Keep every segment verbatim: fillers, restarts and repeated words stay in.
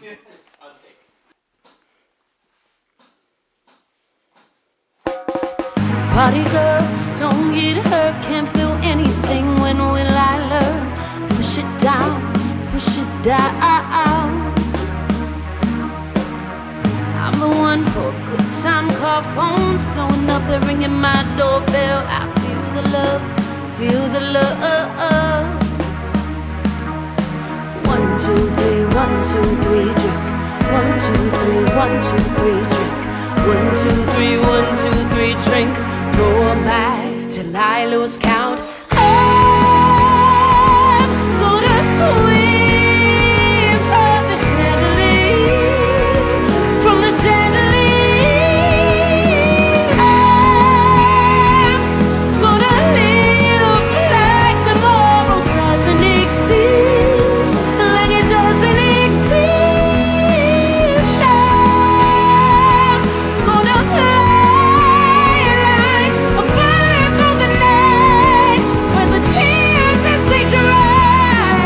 I'll take. Party girls, don't get hurt, can't feel anything. When will I learn? Push it down, push it down. I'm the one for a good time, call phones blowing up, they're ringing my doorbell. I feel the love, feel the love. One, two, three, one, two, three, drink. One, two, three, one, two, three, drink. One, two, three, one, two, three, drink. Throw 'em back till I lose count. I'm gonna swing from the chandelier, from the chandelier. I'm gonna live like tomorrow doesn't exist, like it doesn't exist. I'm gonna fly like a bird through the night, where the tears as they dry.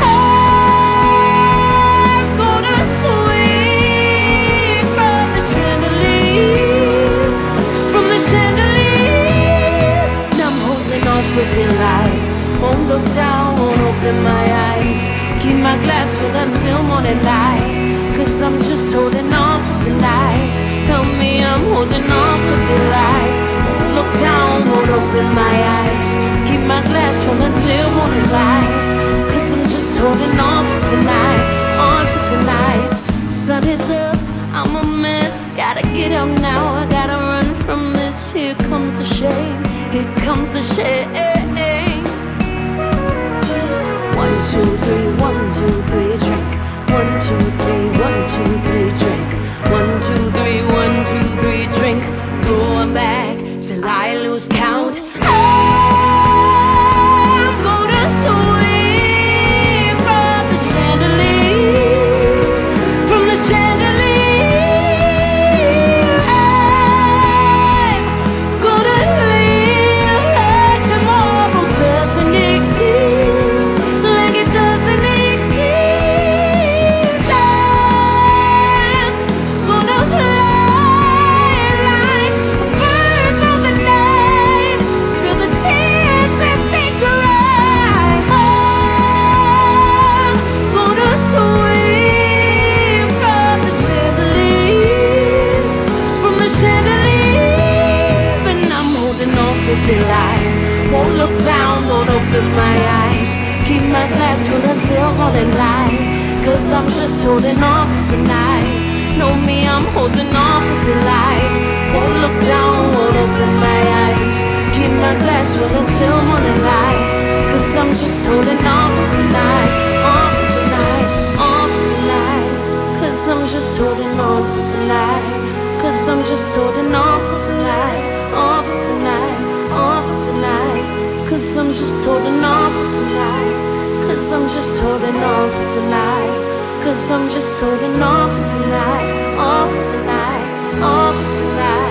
I'm gonna swing from the chandelier, from the chandelier. And I'm holding on for dear life. Won't look down, won't open my eyes. Keep my glass full until morning light, 'cause I'm just holding on for tonight. Help me, I'm holding on for dear life. Won't look down, won't open my eyes. Keep my glass full until morning light, 'cause I'm just holding on for tonight, on for tonight. Sun is up, I'm a mess, gotta get up now, I gotta run from this. Here comes the shame, here comes the shame. One, two, three, one, two, three, drink. One, two, three, one, two, three, drink. One, two, three, one, two, three, drink. Throw 'em back till I lose count. I'm gonna swing from the chandelier, from the chandelier. I'm gonna live like tomorrow doesn't exist, like it doesn't exist. I'm gonna fly like a bird through the night, feel the tears as they dry. I'm gonna swing from the chandelier, from the chandelier. And I'm holding on for dear life. Won't look down, won't open my eyes. Keep my glass full until morning light, 'cause I'm just holding on for tonight. Know me, I'm holding on for dear life. Won't look down, won't open my eyes. Keep my glass full until morning light, 'cause I'm just holding on for tonight, on for tonight, on for tonight. 'Cause I'm just holding on for tonight, 'cause I'm just holding on for tonight, on for tonight, on for tonight. 'Cause I'm just holding on for tonight, 'cause I'm just holding on for tonight. 'Cause I'm just holding on for tonight, on for tonight, on for tonight.